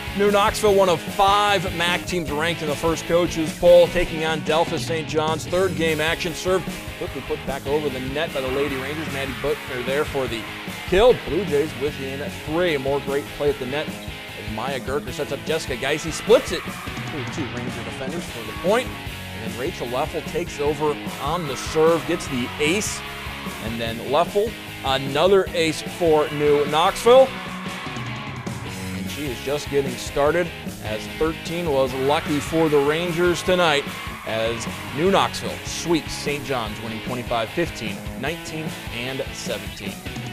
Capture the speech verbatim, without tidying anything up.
New Knoxville, one of five M A C teams ranked in the first coaches poll, taking on Delphos Saint John's. Third game action, served quickly put back over the net by the Lady Rangers. Maddie Butner there for the kill. Blue Jays within three. More great play at the net as Maya Gerker sets up Jessica Geisey, splits it to two Ranger defenders for the point. And then Rachel Leffel takes over on the serve, gets the ace. And then Leffel, another ace for New Knoxville. She is just getting started, as thirteen was lucky for the Rangers tonight, as New Knoxville sweeps Saint John's, winning twenty-five fifteen, nineteen, and seventeen.